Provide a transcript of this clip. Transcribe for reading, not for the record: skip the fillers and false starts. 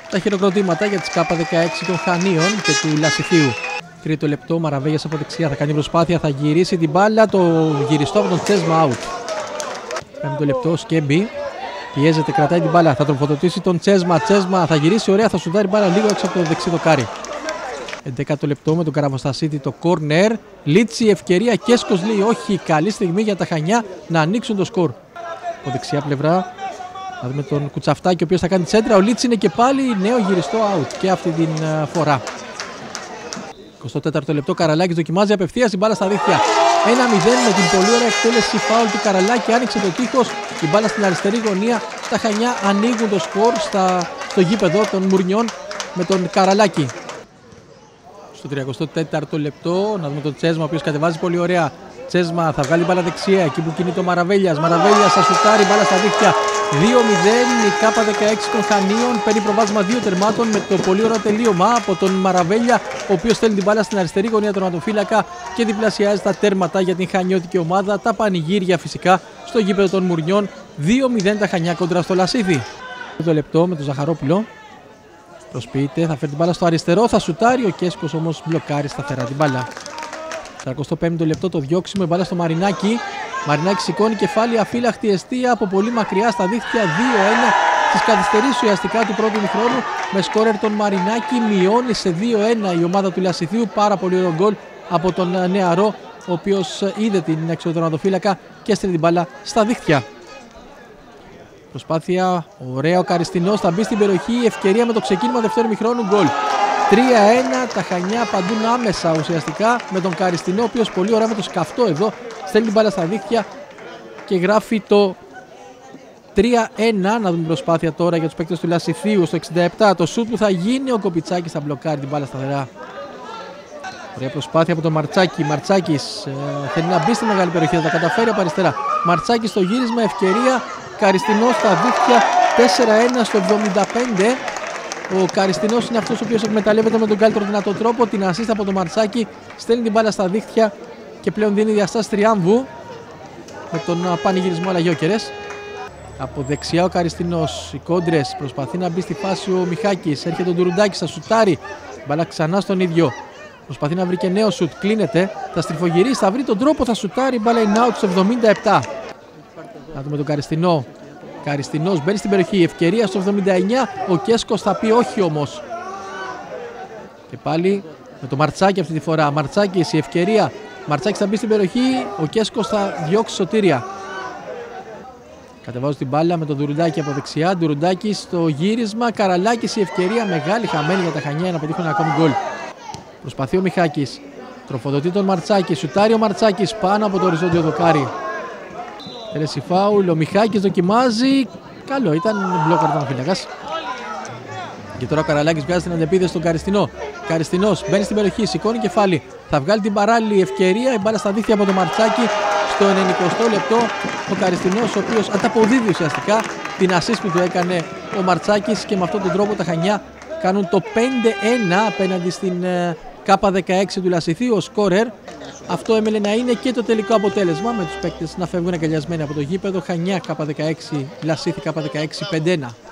τα χειροκροτήματα για τις K16 των Χανίων και του Λασιθίου. Τρίτο λεπτό, Μαραβέγιας από δεξιά θα κάνει προσπάθεια, θα γυρίσει την μπάλα, το γυριστό από τον Τσέσμα out. Πέμπτο λεπτό, Σκέμπι πιέζεται, κρατάει την μπάλα, θα τροφοδοτήσει τον Τσέσμα. Τσέσμα θα γυρίσει ωραία, θα σουδάρει μπάλα λίγο έξω από το δεξί δοκάρι. 11ο λεπτό με τον Καραβοστασίτη το κόρνερ. Λίτσι, ευκαιρία, Κέσκος λέει όχι. Καλή στιγμή για τα Χανιά να ανοίξουν το σκορ. Από δεξιά πλευρά θα δούμε τον Κουτσαφτάκη, ο οποίος θα κάνει τσέντρα. Ο Λίτσι είναι και πάλι νέο γυριστό out και αυτή την φορά. 24ο λεπτό, Καραλάκης δοκιμάζει απευθείας την μπάλα στα δίχτυα. 1-0 με την πολύ ωραία εκτέλεση φάουλ του Καραλάκη. Άνοιξε το τείχος, η μπάλα στην αριστερή γωνία. Τα Χανιά ανοίγουν το σκορ στο γήπεδο των Μουρνιών με τον Καραλάκη. Στο 34ο λεπτό, να δούμε τον Τσέσμα, ο οποίος κατεβάζει πολύ ωραία. Τσέσμα θα βγάλει μπάλα δεξιά, εκεί που κινείται ο Μαραβέλιας. Μαραβέλιας θα σουτάρει μπάλα στα δίχτυα. 2-0 η K16 των Χανίων. Παίρνει προβάδισμα 2 τερμάτων με το πολύ ωραίο τελείωμα από τον Μαραβέλια, ο οποίος στέλνει την μπάλα στην αριστερή γωνία τερματοφύλακα και διπλασιάζει τα τέρματα για την χανιώτικη ομάδα. Τα πανηγύρια φυσικά στο γήπεδο των Μουρνιών. 2-0 τα Χανιά κόντρα στο Λασίδι. Το λεπτό με τον Ζαχαρόπουλο. Προσποιείται, θα φέρει την μπάλα στο αριστερό, θα σουτάρει. Ο Κέσκος όμως μπλοκάρει σταθερά την μπάλα. 45ο λεπτό το διώξιμο, η μπάλα στο Μαρινάκι. Μαρινάκι σηκώνει κεφάλι, αφύλαχτη εστία από πολύ μακριά στα δίχτυα. 2-1 στις καθυστερήσεις ουσιαστικά του πρώτου ημιχρόνου. Με σκόρερ τον Μαρινάκι, μειώνει σε 2-1 η ομάδα του Λασιθίου. Πάρα πολύ ωραίο γκολ από τον νεαρό, ο οποίος είδε την εξωτερματοφύλακα και έστειλε την μπάλα στα δίχτυα. Προσπάθεια, ωραία ο Καριστινός, θα μπει στην περιοχή, ευκαιρία με το ξεκίνημα δεύτερου ημιχρόνου, γκολ. 3-1, τα Χανιά απαντούν άμεσα ουσιαστικά με τον Καριστινό, ο οποίος πολύ ωραία με το σκαυτό εδώ στέλνει την μπάλα στα δίχτυα και γράφει το 3-1. Να δούμε προσπάθεια τώρα για τους παίκτες του Λασιθίου στο 67. Το σουτ που θα γίνει, ο Κοπιτσάκης θα μπλοκάρει την μπάλα σταθερά. Ωραία προσπάθεια από τον Μαρτσάκη. Μαρτσάκης θέλει να μπει στη μεγάλη περιοχή, θα τα καταφέρει από αριστερά. Μαρτσάκης στο γύρισμα, ευκαιρία. Καριστινός στα δίχτυα, 4-1 στο 75. Ο Καριστινός είναι αυτός ο οποίος εκμεταλλεύεται με τον καλύτερο δυνατό τρόπο την assist από τον Μαρτσάκη. Στέλνει την μπάλα στα δίχτυα και πλέον δίνει διαστάσεις τριάμβου με τον πανηγυρισμό Αλαγιώκερες. Από δεξιά ο Καριστινός, οι κόντρες, προσπαθεί να μπει στη φάση ο Μιχάκης. Έρχεται ο Ντουρουντάκης, θα σουτάρει. Μπάλα ξανά στον ίδιο. Προσπαθεί να βρει και νέο σουτ, κλείνεται. Θα στριφογυρίσει, θα βρει τον τρόπο, θα σουτάρει. Μπάλα είναι out στο 77. Να δούμε τον Καριστινό. Καριστινός μπαίνει στην περιοχή, ευκαιρία στο 79. Ο Κέσκος θα πει όχι όμως. Και πάλι με το Μαρτσάκη αυτή τη φορά. Μαρτσάκης η ευκαιρία. Μαρτσάκης θα μπει στην περιοχή. Ο Κέσκος θα διώξει σωτήρια. Κατεβάζω την μπάλα με τον Ντουρουντάκη από δεξιά. Ντουρουντάκη στο γύρισμα. Καραλάκης η ευκαιρία. Μεγάλη χαμένη για τα Χανιά να πετύχουν ένα ακόμη γκολ. Προσπαθεί ο Μιχάκης. Τροφοδοτεί τον Μαρτσάκη. Σουτάρει ο Μαρτσάκης πάνω από το οριζόντιο δοκάρι. Τέλεση φάουλ, ο Μιχάκης δοκιμάζει. Καλό ήταν, μπλόκαρ ήταν ο φύλακας. Και τώρα ο Καραλάκης βγάζει την αντεπίδεση στον Καριστινό. Καριστινός μπαίνει στην περιοχή, σηκώνει κεφάλι. Θα βγάλει την παράλληλη ευκαιρία. Η μπάλα στα δίχτυα από τον Μαρτσάκη. Στο 90ο λεπτό ο Καριστινός, ο οποίος ανταποδίδει ουσιαστικά την assist που του έκανε ο Μαρτσάκης. Και με αυτόν τον τρόπο τα Χανιά κάνουν το 5-1 απέναντι στην K16 του Λασιθίου. Ο σκόρερ. Αυτό έμελε να είναι και το τελικό αποτέλεσμα, με τους παίκτες να φεύγουν αγκαλιασμένοι από το γήπεδο. Χανιά K16, Λασίθι K16 5-1.